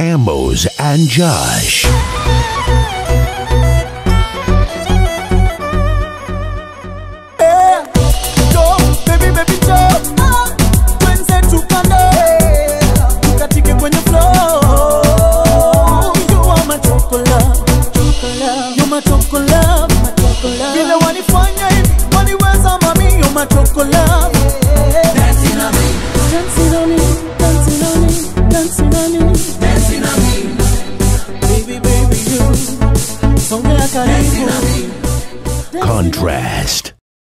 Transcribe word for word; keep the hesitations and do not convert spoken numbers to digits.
Amos and Josh. Vile wanifanya hivi, waniweza mami, you're my chocolate.